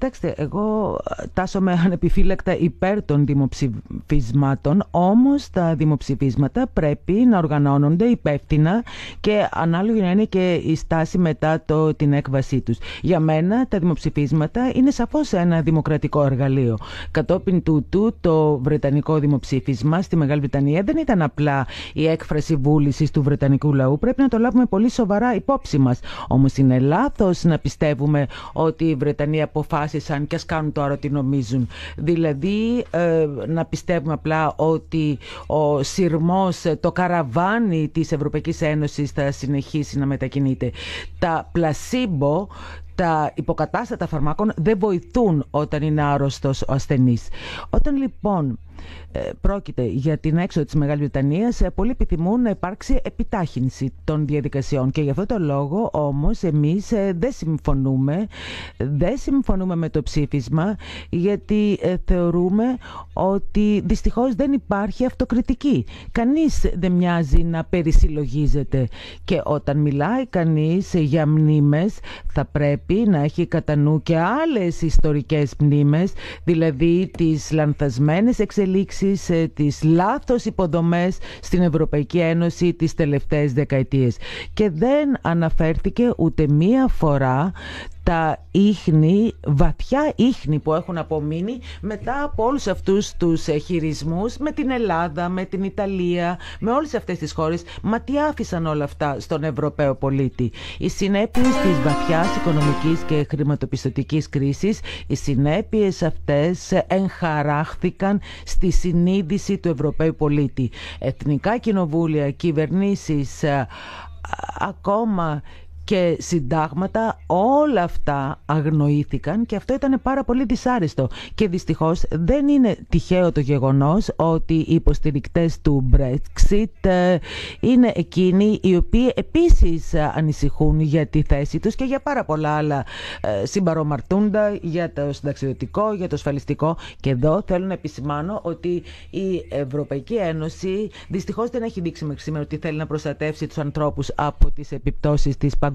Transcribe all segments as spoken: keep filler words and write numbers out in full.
Κοιτάξτε, εγώ τάσσομαι ανεπιφύλακτα υπέρ των δημοψηφισμάτων, όμως τα δημοψηφίσματα πρέπει να οργανώνονται υπεύθυνα και ανάλογη να είναι και η στάση μετά το, την έκβασή τους. Για μένα τα δημοψηφίσματα είναι σαφώς ένα δημοκρατικό εργαλείο. Κατόπιν τούτου το βρετανικό δημοψήφισμα στη Μεγάλη Βρετανία δεν ήταν απλά η έκφραση βούλησης του βρετανικού λαού. Πρέπει να το λάβουμε πολύ σοβαρά υπόψη μας. Όμως είναι λάθος να πιστεύουμε ότι οι Βρετανοί αποφάσισαν και ας κάνουν τώρα τι νομίζουν. Δηλαδή ε, να πιστεύουμε απλά ότι ο σειρμός, το καραβάνι της Ευρωπαϊκής Ένωσης θα συνεχίσει να μετακινείται. Τα πλασίμπο, τα υποκατάστατα φαρμάκων δεν βοηθούν όταν είναι άρρωστος ο ασθενής. Όταν λοιπόν πρόκειται για την έξοδο της Μεγάλης Βρετανίας, πολλοί επιθυμούν να υπάρξει επιτάχυνση των διαδικασιών και γι' αυτό το λόγο όμως εμείς δεν συμφωνούμε δεν συμφωνούμε με το ψήφισμα, γιατί θεωρούμε ότι δυστυχώς δεν υπάρχει αυτοκριτική. Κανείς δεν μοιάζει να περισυλλογίζεται και όταν μιλάει κανείς για μνήμες θα πρέπει να έχει κατά νου και άλλες ιστορικές μνήμες, δηλαδή τις λανθασμένες εξελίξεις, τις λάθος υποδομές στην Ευρωπαϊκή Ένωση τις τελευταίες δεκαετίες. Και δεν αναφέρθηκε ούτε μία φορά τα ίχνη, βαθιά ίχνη που έχουν απομείνει μετά από όλους αυτούς τους χειρισμούς με την Ελλάδα, με την Ιταλία, με όλες αυτές τις χώρες. Μα τι άφησαν όλα αυτά στον Ευρωπαίο πολίτη? Οι συνέπειες της βαθιάς οικονομικής και χρηματοπιστωτικής κρίσης, οι συνέπειες αυτές εγχαράχθηκαν στη συνείδηση του Ευρωπαίου πολίτη. Εθνικά κοινοβούλια, κυβερνήσεις, ακόμα και συντάγματα, όλα αυτά αγνοήθηκαν και αυτό ήταν πάρα πολύ δυσάρεστο. Και δυστυχώς δεν είναι τυχαίο το γεγονός ότι οι υποστηρικτές του Brexit είναι εκείνοι οι οποίοι επίσης ανησυχούν για τη θέση τους και για πάρα πολλά άλλα συμπαρομαρτούντα, για το συνταξιδοτικό, για το ασφαλιστικό. Και εδώ θέλω να επισημάνω ότι η Ευρωπαϊκή Ένωση δυστυχώς δεν έχει δείξει μέχρι σήμερα ότι θέλει να προστατεύσει τους ανθρώπους από τις επιπτώσεις της παγκοσμιοποίησης.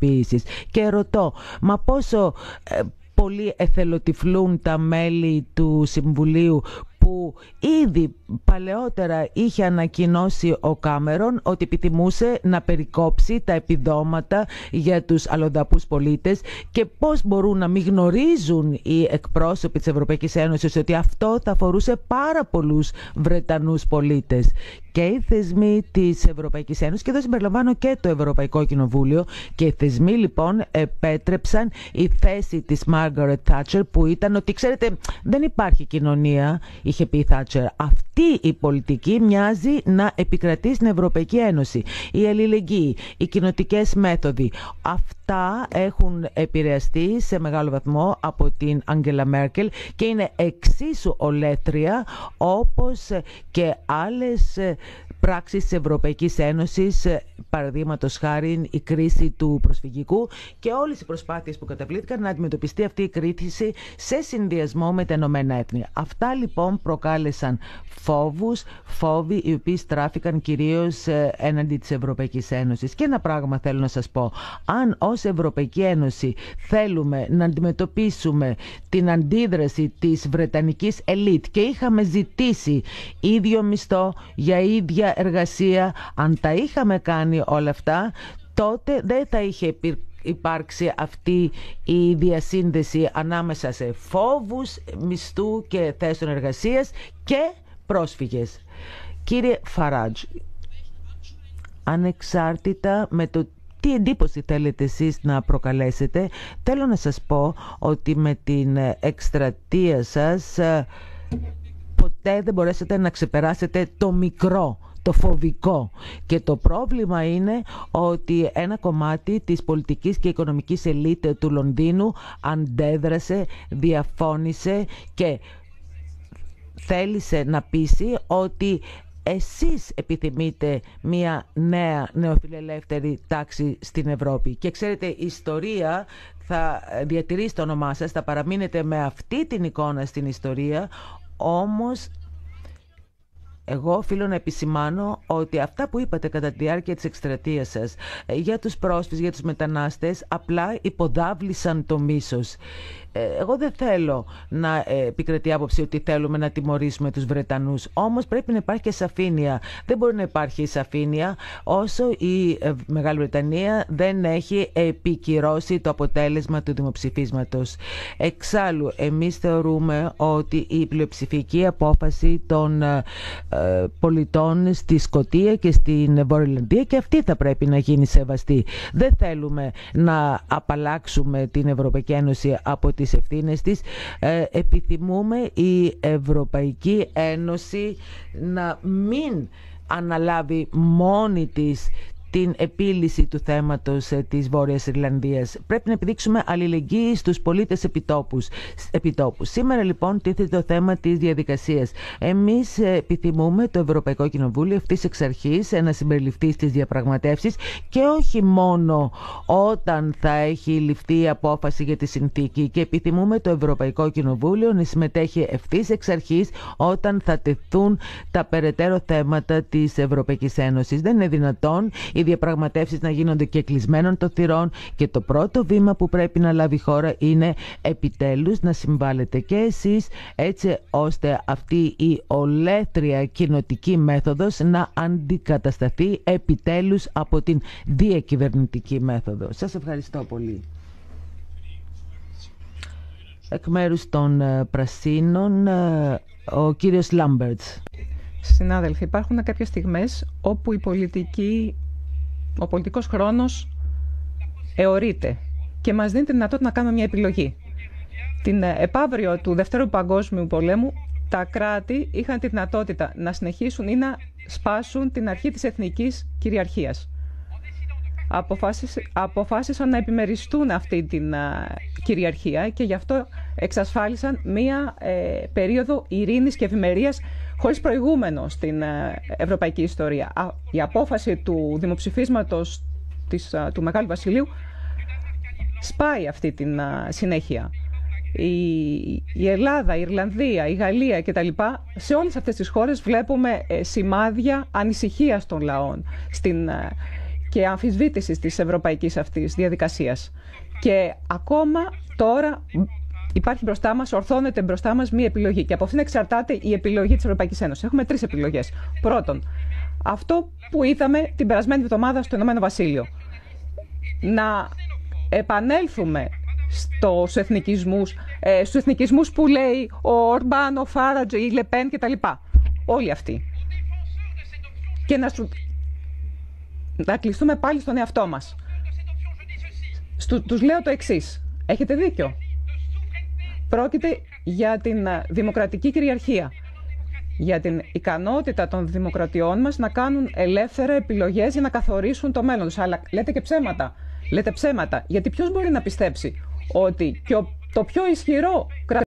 Και ρωτώ, μα πόσο ε, πολύ εθελοτυφλούν τα μέλη του Συμβουλίου που ήδη παλαιότερα είχε ανακοινώσει ο Κάμερον ότι επιθυμούσε να περικόψει τα επιδόματα για τους αλλοδαπούς πολίτες, και πώς μπορούν να μην γνωρίζουν οι εκπρόσωποι της Ευρωπαϊκής Ένωσης ότι αυτό θα αφορούσε πάρα πολλούς Βρετανούς πολίτες. Και οι θεσμοί της Ευρωπαϊκής Ένωσης, και εδώ συμπεριλαμβάνω και το Ευρωπαϊκό Κοινοβούλιο, και οι θεσμοί λοιπόν επέτρεψαν η θέση της Μάργαρετ Θάτσερ που ήταν ότι, ξέρετε, δεν υπάρχει κοινωνία, είχε πει η Θάτσερ. Αυτή η πολιτική μοιάζει να επικρατεί στην Ευρωπαϊκή Ένωση. Η αλληλεγγύη, οι κοινοτικές μέθοδοι, αυτά έχουν επηρεαστεί σε μεγάλο βαθμό από την Άγγελα Μέρκελ και είναι εξίσου ολέτρια όπως και άλλες πράξεις της Ευρωπαϊκής Ένωσης, παραδείγματος χάριν η κρίση του προσφυγικού και όλες οι προσπάθειες που καταβλήθηκαν να αντιμετωπιστεί αυτή η κρίση σε συνδυασμό με τα Ηνωμένα Έθνη. Αυτά λοιπόν προκάλεσαν φόβους, φόβοι οι οποίοι στράφηκαν κυρίως έναντι της Ευρωπαϊκής Ένωσης. Και ένα πράγμα θέλω να σας πω: αν ως Ευρωπαϊκή Ένωση θέλουμε να αντιμετωπίσουμε την αντίδραση της βρετανικής ελίτ και είχαμε ζητήσει ίδιο μισθό για ίδια εργασία, αν τα είχαμε κάνει όλα αυτά, τότε δεν θα είχε υπάρξει αυτή η διασύνδεση ανάμεσα σε φόβους μισθού και θέσεων εργασίας και πρόσφυγες. Κύριε Φαράτζ, ανεξάρτητα με το τι εντύπωση θέλετε εσείς να προκαλέσετε, θέλω να σας πω ότι με την εκστρατεία σας ποτέ δεν μπορέσετε να ξεπεράσετε το μικρό, το φοβικό. Και το πρόβλημα είναι ότι ένα κομμάτι της πολιτικής και οικονομικής ελίτ του Λονδίνου αντέδρασε, διαφώνησε και θέλησε να πείσει ότι εσείς επιθυμείτε μια νέα νεοφιλελεύθερη τάξη στην Ευρώπη. Και ξέρετε, η ιστορία θα διατηρήσει το όνομά σας, θα παραμείνετε με αυτή την εικόνα στην ιστορία, όμως εγώ οφείλω να επισημάνω ότι αυτά που είπατε κατά τη διάρκεια της εκστρατείας σας για τους πρόσφυγες, για τους μετανάστες, απλά υποδάβλησαν το μίσος. Εγώ δεν θέλω να επικρατεί άποψη ότι θέλουμε να τιμωρήσουμε τους Βρετανούς. Όμως πρέπει να υπάρχει και σαφήνεια. Δεν μπορεί να υπάρχει σαφήνεια όσο η Μεγάλη Βρετανία δεν έχει επικυρώσει το αποτέλεσμα του δημοψηφίσματος. Εξάλλου, εμείς θεωρούμε ότι η πλειοψηφική απόφαση των ε, πολιτών στη Σκωτία και στην Βόρεια Ιρλανδία και αυτή θα πρέπει να γίνει σεβαστή. Δεν θέλουμε να απαλλάξουμε την Ευρωπαϊκή Ένωση από τις ευθύνες της. Ε, επιθυμούμε η Ευρωπαϊκή Ένωση να μην αναλάβει μόνη της την επίλυση του θέματος της Βόρειας Ιρλανδίας. Πρέπει να επιδείξουμε αλληλεγγύη στους πολίτες επιτόπους. επιτόπους. Σήμερα λοιπόν τίθεται το θέμα της διαδικασίας. Εμείς επιθυμούμε το Ευρωπαϊκό Κοινοβούλιο ευθύς εξ αρχής να συμπεριληφθεί στις διαπραγματεύσεις και όχι μόνο όταν θα έχει ληφθεί η απόφαση για τη συνθήκη, και επιθυμούμε το Ευρωπαϊκό Κοινοβούλιο να συμμετέχει ευθύς εξ αρχής όταν θα τεθούν τα περαιτέρω θέματα της Ευρωπαϊκής Ένωσης. Δεν είναι δυνατόν οι διαπραγματεύσεις να γίνονται και κλεισμένων των θυρών, και το πρώτο βήμα που πρέπει να λάβει η χώρα είναι επιτέλους να συμβάλλετε και εσείς, έτσι ώστε αυτή η ολέθρια κοινοτική μέθοδος να αντικατασταθεί επιτέλους από την διακυβερνητική μέθοδο. Σας ευχαριστώ πολύ. Εκ μέρους των Πρασίνων, ο κύριος Λάμπερτς. Συνάδελφοι, υπάρχουν κάποιες στιγμές όπου η πολιτική, ο πολιτικός χρόνος αιωρείται και μας δίνει τη δυνατότητα να κάνουμε μια επιλογή. Την επαύριο του Δευτέρου Παγκόσμιου Πολέμου, τα κράτη είχαν τη δυνατότητα να συνεχίσουν ή να σπάσουν την αρχή της εθνικής κυριαρχίας. Αποφάσισαν να επιμεριστούν αυτή την κυριαρχία και γι' αυτό εξασφάλισαν μία ε, περίοδο ειρήνης και ευημερίας χωρίς προηγούμενο στην ευρωπαϊκή ιστορία. Η απόφαση του δημοψηφίσματος της, του Μεγάλου Βασιλείου σπάει αυτή την συνέχεια. Η, η Ελλάδα, η Ιρλανδία, η Γαλλία κτλ. Σε όλες αυτές τις χώρες βλέπουμε σημάδια ανησυχίας των λαών στην, και αμφισβήτησης της ευρωπαϊκής αυτής διαδικασίας. Και ακόμα τώρα υπάρχει μπροστά μας, ορθώνεται μπροστά μας μία επιλογή. Και από αυτήν εξαρτάται η επιλογή της Ευρωπαϊκής Ένωσης. Έχουμε τρεις επιλογές. Πρώτον, αυτό που είδαμε την περασμένη εβδομάδα στο Ηνωμένο Βασίλειο. Να επανέλθουμε στους εθνικισμούς, ε, στους εθνικισμούς που λέει ο Ορμπάν, ο Φάρατζ, η Λεπέν κτλ. Όλοι αυτοί. Και να, σου... να κλειστούμε πάλι στον εαυτό μας. Στου... Τους λέω το εξής. Έχετε δίκιο. Πρόκειται για την δημοκρατική κυριαρχία. Για την ικανότητα των δημοκρατιών μας να κάνουν ελεύθερα επιλογές για να καθορίσουν το μέλλον τους. Αλλά λέτε και ψέματα. Λέτε ψέματα. Γιατί ποιος μπορεί να πιστέψει ότι το πιο ισχυρό